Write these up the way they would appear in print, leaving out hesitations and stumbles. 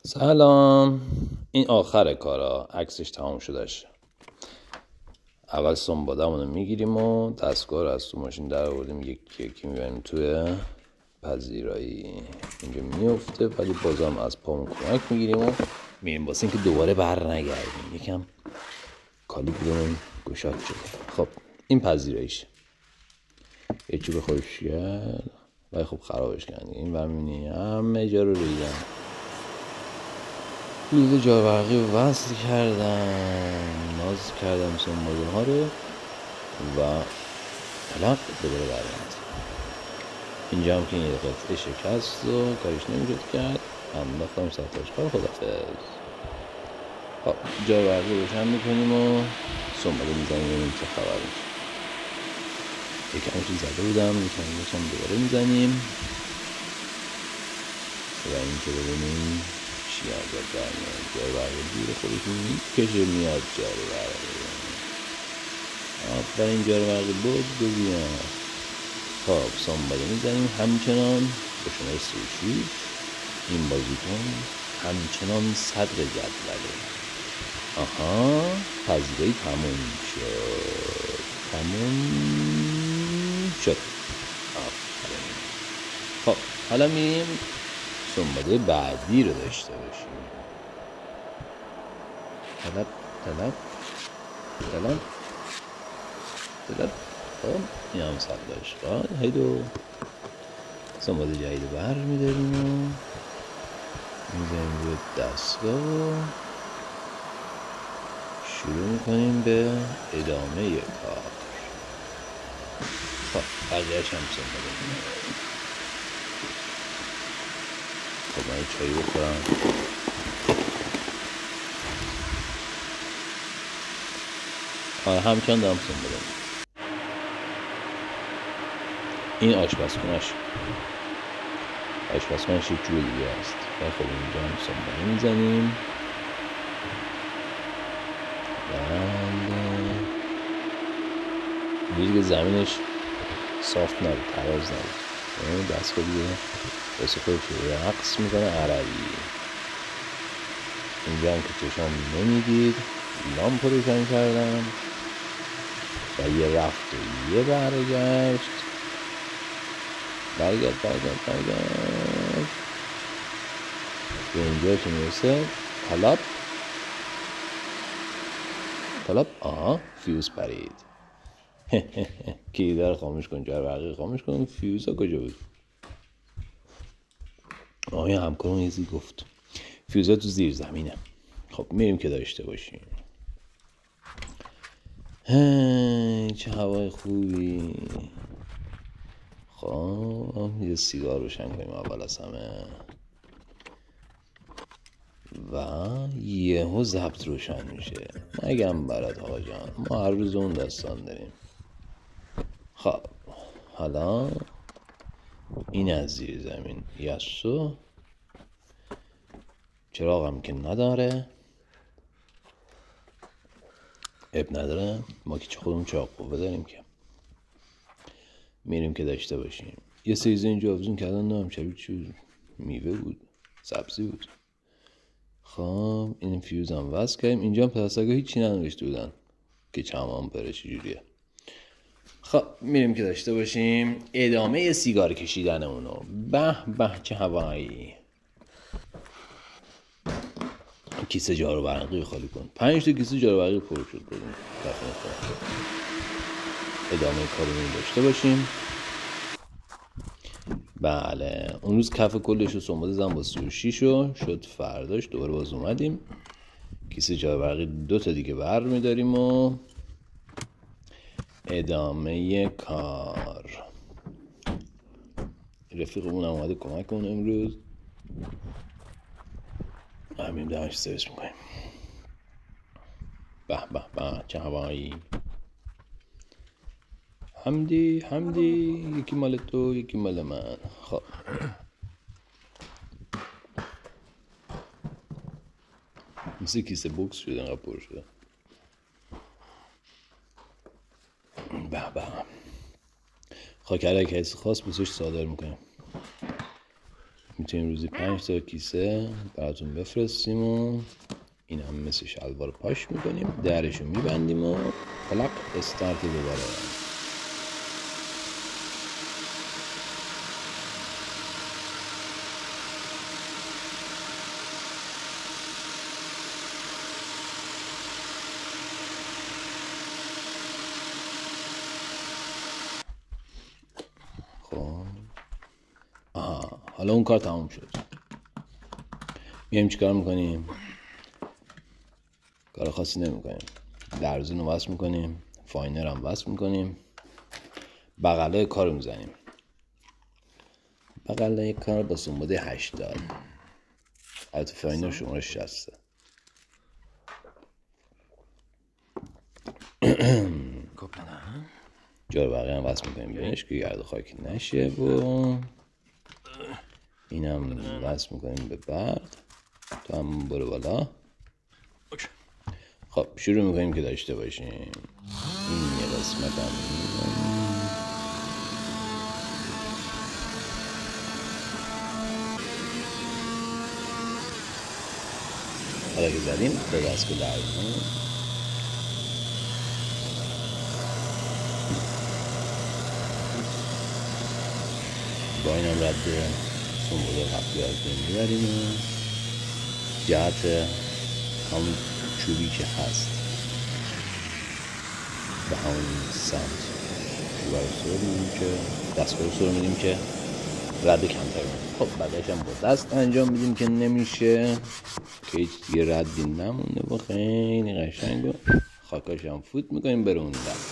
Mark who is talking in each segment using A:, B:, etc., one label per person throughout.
A: سلام. این آخر کارا، عکسش تمام شدهش. اول سنبادمونو میگیریم و دستگاه رو از تو ماشین در آوردیم، یکی یکی میبریم توی پذیرایی. اینجا میفته ولی بازم از پامون کمک میگیریم و میریم واسه اینکه دوباره بر نگردیم. یکم کالیبرمون گشاد شده. خب این پذیراییشه، یه چوب خوشگل ولی خب خرابش کردیم. این برمینی همه جا رو ریدم، لوله جاورقی رو وصل کردم، ناز کردم سنباده ها رو و طلق دوباره برمید. اینجا هم که این قطعه شکست و کارش نمیشد کرد، انداختم سطحش کار. خدافظ. خب جاورقی رو روشن میکنیم و سنباده میزنیم ببینیم چه خبر میشه. یکمش زده بودم، یکمش هم دوباره میزنیم و اینکه ببینیم چی آزاد برمیاد. جاورقی دور خودشون میکشه میاد جاورقی. آفرین جاورقی بود بزیم. خب سنباده میزنیم همچنان به شماره 36. این بازیکن همچنان صدر جدوله. آها پذیرایی تموم شد. آفرین. خب حالا میریم سنباده بعدی رو داشته باشیم. طلب خب این هم صداش قاد هیدو سنباده جدید بر میداریم و میزنیم روی دستگاه و شروع میکنیم به ادامه کار. خب بقیهش هم سنباده میداریم. خب من چایی بخورم. همچنان دارم سنباده میداریم. این آشپزخونه‌ش یک جور دیگه است. خب اینجا هم سنباده میزنیم. اینجوری که زمینش صاف نبود، تراز نبود. این دستگاه دیگه واسه خودش رقص میکنه عربی. اینجا هم که چشام نمیدید لامپ روشن کردم و یه رفت و یه برگشت. به اینجا که میرسه طلب فیوز پرید. کلیدا رو خاموش کن، جاورقی خاموش کن. فیوزا کجا بود؟ این همکارم یزی گفت فیوزا تو زیر زمینه. خب میریم که داشته باشیم. چه هوای خوبی. خب یه سیگار روشن کنیم اول از همه و یهو ضبط روشن میشه. نگم برات آقا جان، ما هر روز اون داستان داریم. خب حالا این از زیر زمین یسو چراغم که نداره، اب نداره، ما که چه خودمون چراغ قوه داریم. که میریم که داشته باشیم. یه سیزه اینجا افزون کردن، نام شبیه چی میوه بود، سبزی بود. خب این فیوز هم وصل کردیم. اینجا هم پلاستیکا هیچی ننوشته بودن که چند آمپره چجوریه. خب میریم که داشته باشیم ادامه سیگار کشیدن اونو. به چه هوایی. کیسه جاروبرقی خالی کن. 5 تا کیسه جاروبرقی پر شد. بریم ادامه کارمون داشته باشیم. بله اون روز کف کلش رو سنباده زدم با 36 شد. فرداش دوباره باز اومدیم کیسه جاروبرقی 2 تا دیگه بر میداریم و ادامه کار. رفیقمون هم اومده کمکمون امروز. همین دمش سرس میکنیم. به چه هوایی. حمدی یکی مال تو یکی مال من. خب مثل کیسه بوکس شده اینقدر پر شده. خاکر که حسی خاص بسش صادر میکنیم. میتونیم روزی 5 تا کیسه براتون بفرستیم و این هم مثل شلوار پاش میکنیم، درشو میبندیم و پلاک استارت دوباره. خب حالا اون کار تموم شد. میایم چیکار میکنیم؟ کار خاصی نمیکنیم. لرزون رو وصل میکنیم، فاینر هم وصل میکنیم، بغله کار رو میزنیم. بغله کار با سنباده 80. البته فاینر شماره 60. جا رو بقیه هم وصل میکنیم بینش که گرد خاکی نشه و این هم وصل میکنیم به برق تا هم برو بالا. خب شروع میکنیم که داشته باشیم. این یه قسمت هم حالا که زدیم به دست که لرزون با این هم رد سنبوده قبلی از بین میبریم و جهت همون چوبی که هست به همون سمت چوبه رو سر میدیم که دستگاه رو سر میدیم که رد کمتر کنیم. خب بعدش هم با دست انجام میدیم که نمیشه که هیچ دیگه ردی نمونده و خیلی قشنگ و خاکاش هم فوت میکنیم بره اون در.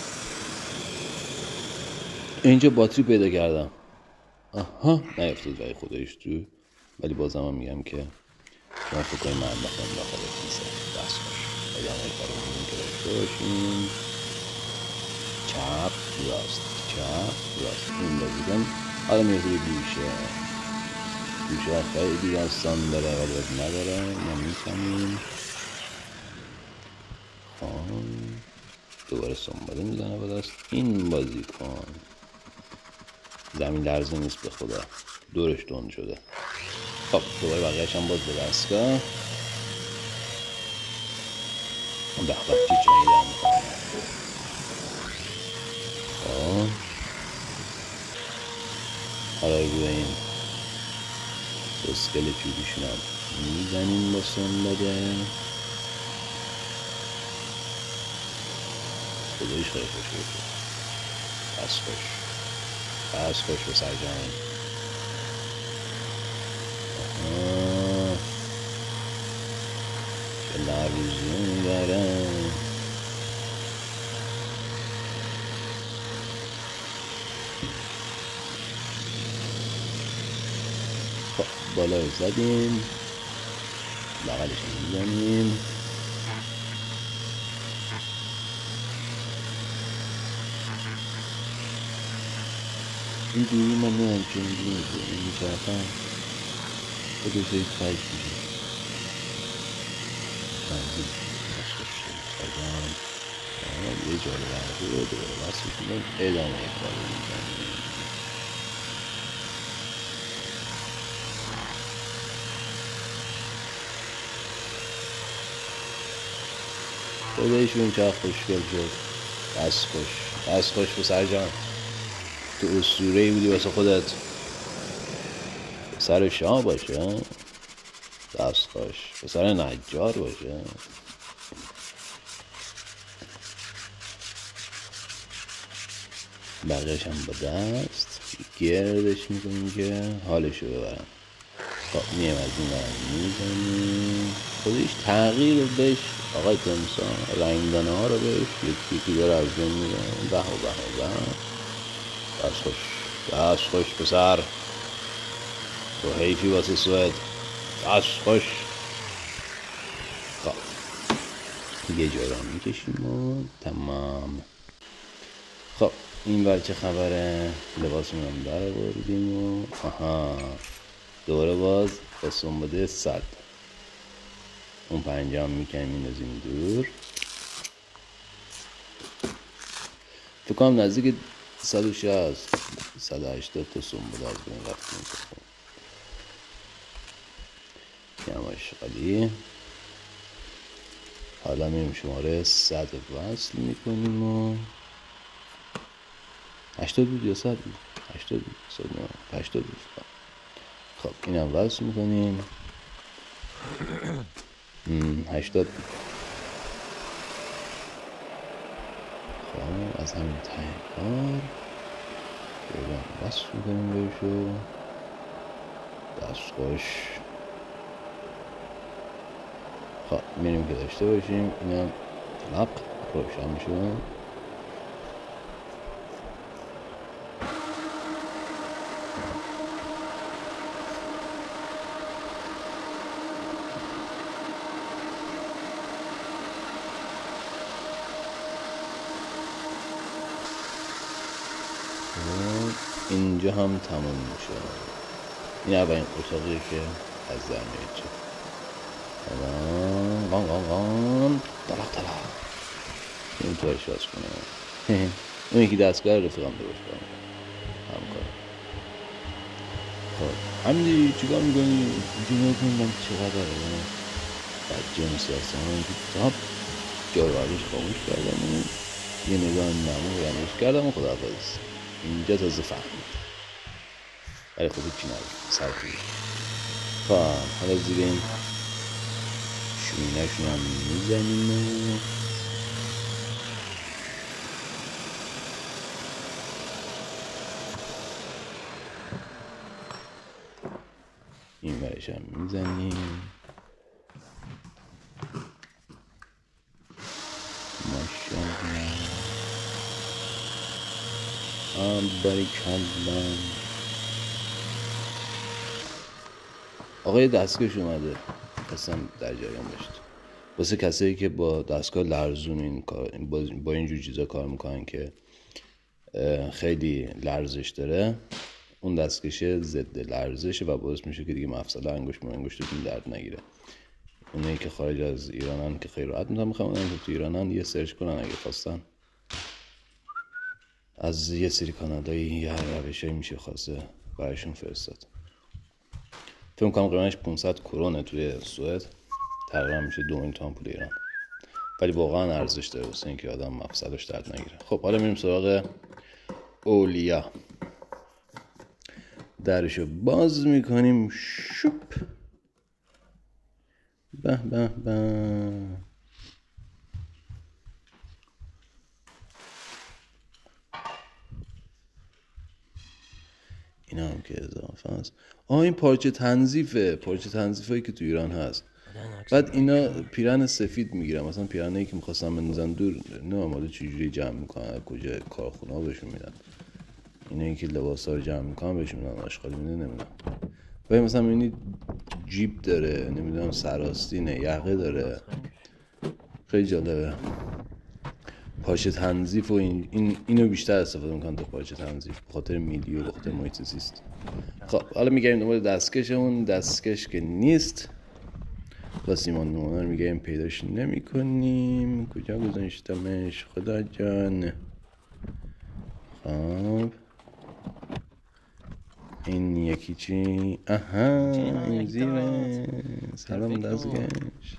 A: اینجا باتری پیدا کردم. آها نیفتاد برای خودش تو، ولی بازم هم میگم که شما فکر کنید من بخوام داخل کیسه دست باش ولی همه کار میدیم که داشته باشیم. چپ راست چپ راست این بازیکن حالا میرسه به گوشه. گوشه خیلی داستان داره ولی باید نداره ما میکنیم. دوباره سنباده میزنه با دست این بازیکن. زمین لرزه نیست به خدا، دورش تند شده. خب دوباره بقیه‌اش هم باز به دستگاه. به به چی چنیدم میکنم. خب حالا روی این اسکل چوبیشون هم میزنیم با سنباده. خدایش خیلی خوش بشه. بس خوش به سرجان. چه لرزون داره. خب بالا رو زدیم، بغلش میزنیم. این دوری من نمیم چه اینجوری میچرخم خودش دارید خرج میشه. منزل سرگان یه جاره برده رو دوباره وصلش میدن ادامه کار رو میزنیم. خودشون چه خوشگل شد. دست خوش به سرجان. تو اسطوره‌ای بودی واسه خودت. پسر شاه باشه، دست خوش. پسر نجار باشه. بقیه‌ش هم با دست گردش میکنیم که حالشو ببرم. خب میم از این برم میزنیم. خودش تغییر بهش آقای تمسان رنگدانه ها رو بهش یکی داره از بین میره. به دست خوش پسر. تو حیفی واسه سوئد. دست خوش. خب یه جای را میکشیم و تمام. خب این بر چه خبره؟ لباسمون هم در بردیم و دوباره باز با سنباده 100 اون پنجام میکنیم میندازیم دور. فکر کنم نزدیک 160 180 تا سنباده از بین رفتیم. این هم اشغالی. حالا میریم شماره 100 وصل میکنیم و 80 بود یا 100 بود؟ 80 بود 80 بود. خب این هم وصل میکنیم 80 بود. خب از همین ته کار بریم وصل میکنیم بهشو دستخوش. خب میریم که داشته باشیم. اینم لق روشن میشه. اینجا هم تمام میشه. این اولین اتاقیه که از در میاد تو. دلق این طورش باز کنه. اون یکی دستگاه رفیقم درست کنه همکار. خب همینی چیکار میکنی؟ اینجا نکنی من چقدر بعد جنسی هستم اینجا جاروارش خاموش کردم یه نگاه نمو رموش کردم و خداحافظ. اینجا تازه فهمید ولی خب هیچی نداره سرخی. خب حالا زیر این شوینه‌شون هم میزنیم. این برش هم میزنیم. ماشاءالله باریکالله. آقای دستگاهش اومده خواستم در جریان باشید. واسه کسایی که با دستگاه لرزون این کار با اینجور چیزا کار میکنن که خیلی لرزش داره، اون دستکشه ضد لرزشه و باعث میشه که دیگه مفصل انگشتتون درد نگیره. اونایی که خارج از ایرانن که خیلی راحت میخوام اونایی که تو ایرانن یه سرچ کنن اگه خواستن. از یه سری کانالایی یه روشایی میشه خواسته برایشون فرستاد. فکر کنم قیمتش 500 کرونه توی سوئد، تقریبا میشه 2 تومن پول ایران. ولی واقعا ارزش داره واسه اینکه آدم مفصلش درد نگیره. خب حالا میریم سراغ اولیا. درشو باز میکنیم. شوپ به به به. این هم که اضافه است. این پارچه تنظیفه. پارچه تنظیفایی که تو ایران هست. بعد اینا پیرن سفید میگیرن. مثلا پیرنایی که میخواستن بندازن دور نه مالا چجوری جمع میکنن، کجا کارخونه ها بهشون میدن. اینایی که لباس ها رو جمع میکنن بهشون میدن آشغالی میده نمیدونم. ولی مثلا میبینید جیب داره، نمیدونم سراستینه، یقه داره. خیلی جالبه. پارچه تنظیف و اینو بیشتر استفاده میکنن تا پارچه تنظیف به خاطر میلی و به خاطر محیط زیست. خب حالا میگیم دنبال دستکشمون. دستکش که نیست و سیمان نمونه رو میگیم پیداش نمی کنیم. کجا گذاشتمش خدا جان؟ خب این یکی چی؟ آها این زیره. سلام دستکش.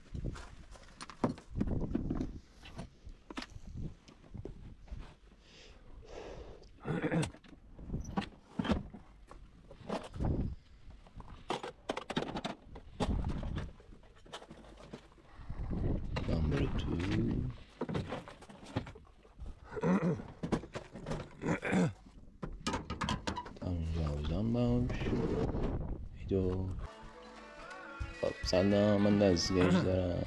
A: سلام من دستگاهش دارم.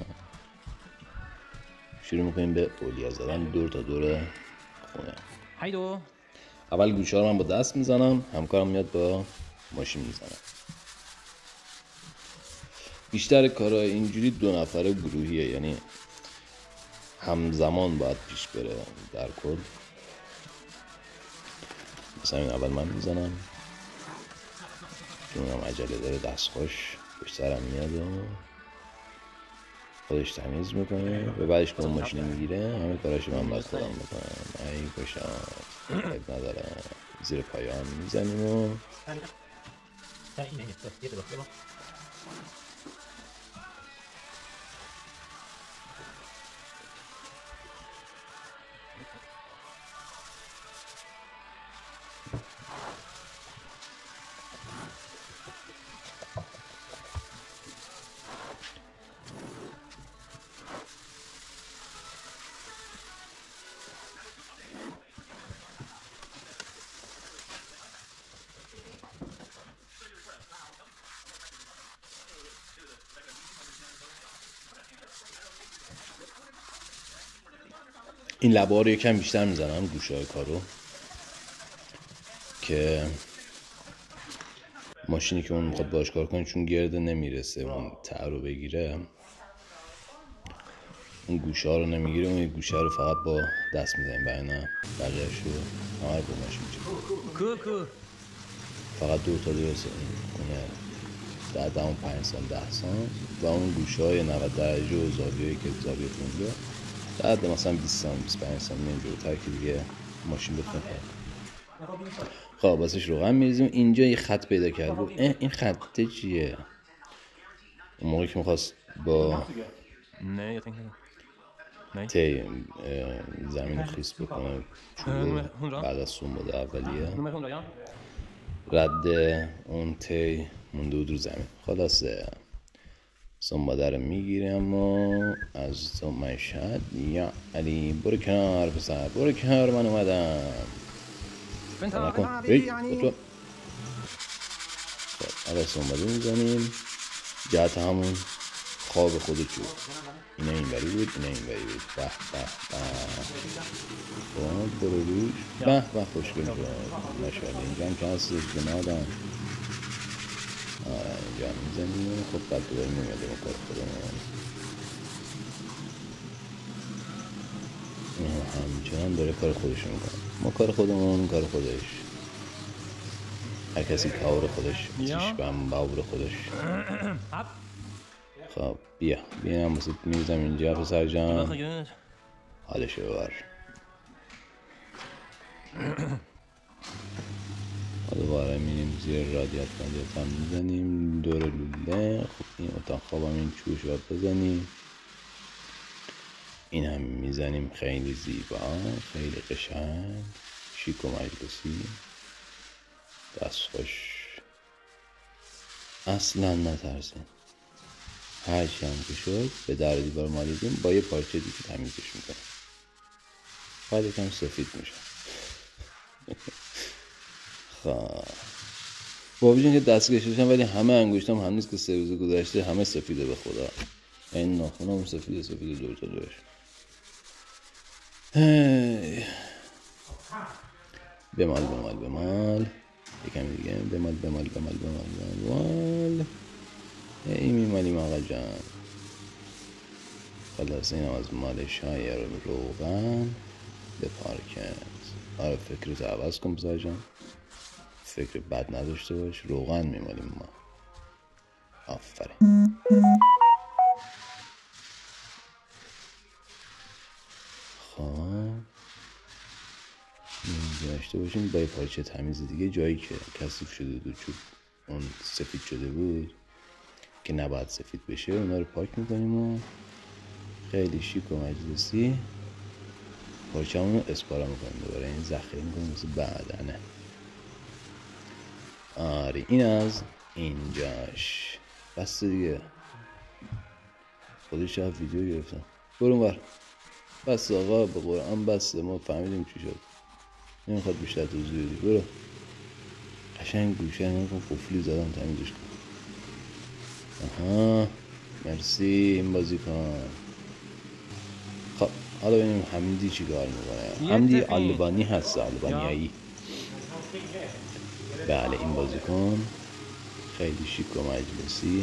A: شروع میکنیم به اولیا زدن دور تا دور خونه.
B: هایدو.
A: اول گوشه ها رو من با دست میزنم، همکارم میاد با ماشین میزنم. بیشتر کارها اینجوری 2 نفره گروهیه، یعنی همزمان باید پیش بره در کل. مثلا این اول من میزنم چون هم عجله داره دستخوش بشترم میاد و خودش تمیز میکنه و بعدش که اون ماشین میگیره همه کاراشو من باید خودم میکنم. ای کشاد عیب نداره. زیر پایان میزنیم و این لبه رو یکم بیشتر میزنم، گوشه های کارو، که ماشینی که اون میخواد باش کار کنه چون گرده نمیرسه اون تر رو بگیره، اون گوشه ها رو نمیگیره، اون گوشه رو فقط با دست میزنیم، برای نه بقیهش رو همه با ماشین میشه. فقط دور تا دور خونه در دم 5 سال 10 سال و اون گوشه های 90 درجه و زاویه‌ای که زاویه اونجا بعد مثلا 20 سال 25 سال اینجورتر که دیگه ماشین بتونه خب واسش روغن میریزیم. اینجا یه خط پیدا کرد، گفت این خطه چیه؟ اون موقعی که میخواست با تی زمین خیس بکنه چون بعد از سنباده اولیه رد اون تی مونده بود رو زمین. خلاصه سنباده رو میگیرم و از تو مشهد یا علی برو کنار پسر، برو کنار، من اومدم نکن خب اول سنباده میزنیم جهت همون خواب خودت شد، اینه این بری بود، اینه این بری بود. به به به برو روش، به به خوشگل شد ماشاءالله. اینجا هم که هستش بنادم اینجا میزنیم. خب بعد دوباره میمدیم کار خودمون، همچنان داره کار خودش میکنه، ما کار خودمون کار خودش، هر کسی کار خودش چشم باور خودش. خب بیا هم واسه میزم اینجا پسر جان، حالشو ببر. دوباره میریم زیر رادیاتور هم میزنیم دور لوله. خب این اتاق خواب هم این چوش باید بزنیم، این هم میزنیم، خیلی زیبا، خیلی قشنگ، شیک و مجلسی، دست خوش، اصلا نترسین. هرچی هم که شد به در دیوار مالیدیم با یه پارچه دیگه تمیزش میکنیم، بعد یکم سفید میشه. خب بابی جون که دستکش داشتم ولی همه انگشتام هم نیست که 3 روز گذشته همه سفیده به خدا، این ناخونم سفید دور تا دورش. بمال یکم دیگه بمال ای میمالیم آقا جان. خلاص اینم از مالش های روغن به پارکت. آره فکرتو عوض کن بزار جان، فکر بد نداشته باش، روغن میمالیم ما. آفرین. خب داشته باشیم با یه پارچه تمیز دیگه جایی که کثیف شده بود چون اون سفید شده بود که نباید سفید بشه، اونا رو پاک میکنیم و خیلی شیک و مجلسی پارچه همون رو اسپارا میکنیم دوباره، این ذخیره میکنیم مثل بعدنه. آره این از اینجاش بس دیگه، خودش هم ویدیو گرفتم. برون بر بس آقا، به قرآن بسته، ما فهمیدیم چی شد، نمیخواد بیشتر توضیح بدی. برو قشنگ گوشه نکن، قفلی زدم تمیزش کن. آها مرسی، این بازی کن. خب حالا ببینیم حمدی چی کار میکنه. حمدی آلبانی هست، آلبانیایی. بله این بازی کن خیلی شیک و مجلسی.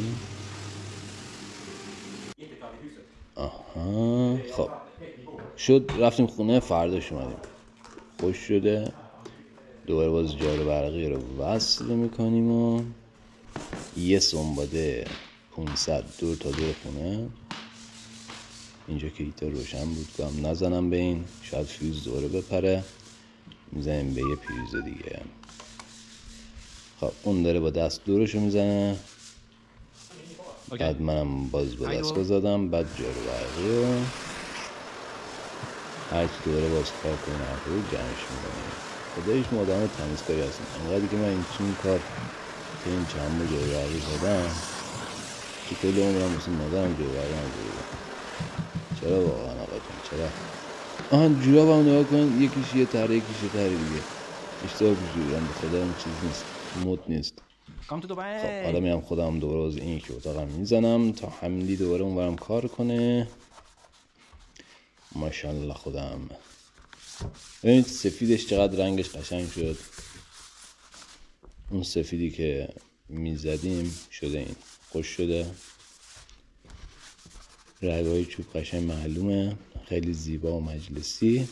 A: آها خب شد، رفتیم خونه، فرداش اومدیم خوش شده، دوباره باز جارو برقی رو وصل میکنیم و یه سنباده 500 دور تا دور خونه. اینجا که هیتر روشن بود گام نزنم به این، شاید فیوز دوباره بپره، میزنیم به یه پریز دیگه. خب اون داره با دست دورشو میزنه، بعد منم باز با دست زدم، بعد جارو برقی رو هرچی دوباره باز کار کنه هر رو جمعش میکنیم. خدایش ما آدم تمیزکاری هستیم، انقدری که من این کار که این چند با جارو برقی زدم که کلی عمرم مثل مادرم جارو برقی نزدیدم. چرا واقعا آقا جان چرا؟ آهان جوراب هم نگاه کن، یکیش یه تره یکیش یه تره دیگه، اشتباه بجوریدم، به خدا این چیز نیست، مد نیست. خب حالا میام خودم دوباره از این که اتاقم میزنم تا حمدی دوباره اونورم کار کنه. ماشاءالله خودم ببینید سفیدش چقدر رنگش قشنگ شد. اون سفیدی که میزدیم شده این خوش شده. رگای چوب قشنگ معلومه، خیلی زیبا و مجلسی.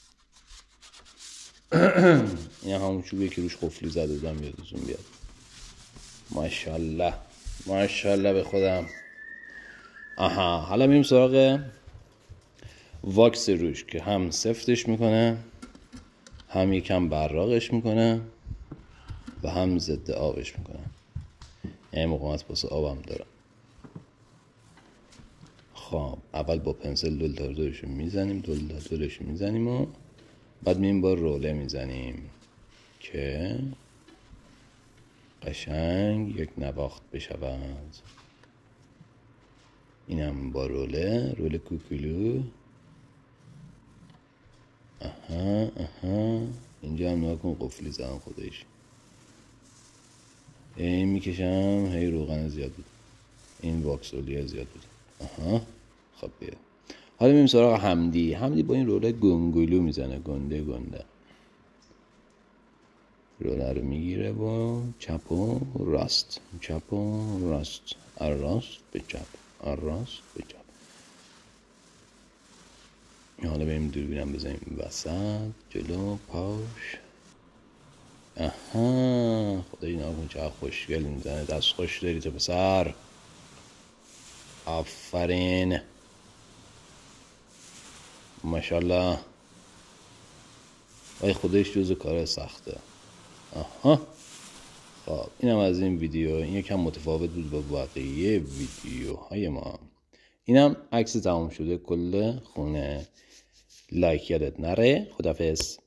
A: این همون چوبیه که روش قفلی زده بودم یادتون بیاد. ماشاءالله ماشاءالله به خودم. آها، حالا میریم سراغ واکس روش که هم سفتش میکنه، هم یکم براقش میکنه و هم ضد آبش میکنه. یعنی مقاومت واسه آبم داره. خب اول با پنسل دلدارش میزنیم و بعد میریم با روله میزنیم که قشنگ یک نواخت بشود. اینم با روله کوکولو. آها اینجا هم نگاه کن قفلی زدن خودش. این میکشم هی روغن زیاد بود، این واکسولی زیاد بود. آها خب بیا. حالا میریم سراغ حمدی با این روله گنگولو میزنه، گنده روله رو میگیره و چپ و راست راست به چپ. حالا بریم دوربینم بزنیم وسط جلو پاش. آها خدایی ناکن چقدر خوشگل میزنه. دست خوش داری تو پسر، آفرین ماشاءالله. وای خودش جزو کار سخته. آها خب اینم از این ویدیو. این یکم متفاوت بود با بقیه ویدیوهای ما. اینم عکس تمام شده کل خونه. لایک یادت نره. خداحافظ.